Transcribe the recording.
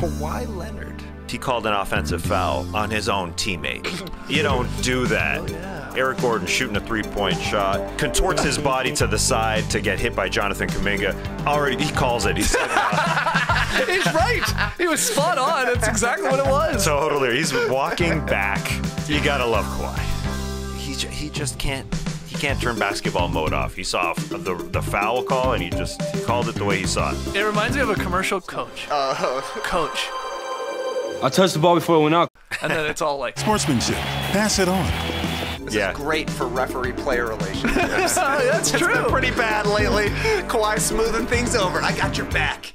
Kawhi Leonard. He called an offensive foul on his own teammate. You don't do that. Oh, yeah. Eric Gordon shooting a three-point shot, contorts his body to the side to get hit by Jonathan Kuminga. Already, he calls it. He said, He's right. He was spot on. That's exactly what it was. totally. He's walking back. You gotta love Kawhi. He just can't. He can't turn basketball mode off. He saw the foul call and he called it the way he saw it. It reminds me of a commercial coach. Coach. I touched the ball before it went out. And then it's all like Sportsmanship. Pass it on. This is great for referee-player relationships. That's true. It's been pretty bad lately. Kawhi smoothing things over. I got your back.